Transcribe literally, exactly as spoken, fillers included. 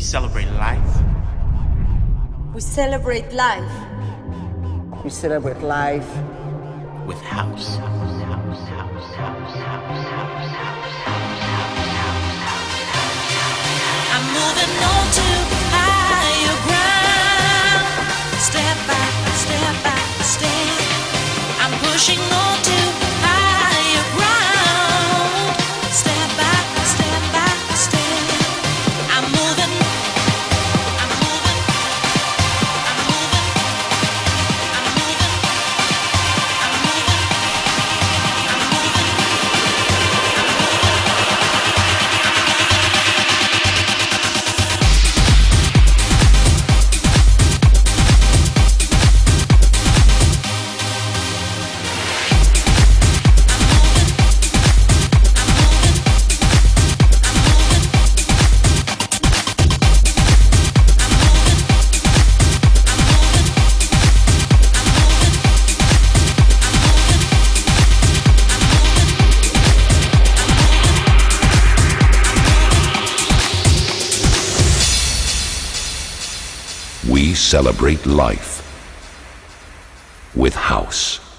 celebrate life. We celebrate life. We celebrate life with house. I'm moving on to higher ground. Step by step by step, I'm pushing on to higher ground. Step by step by step, I'm moving. I'm moving. I'm moving. I'm moving. I'm moving. I'm moving. We celebrate life with house.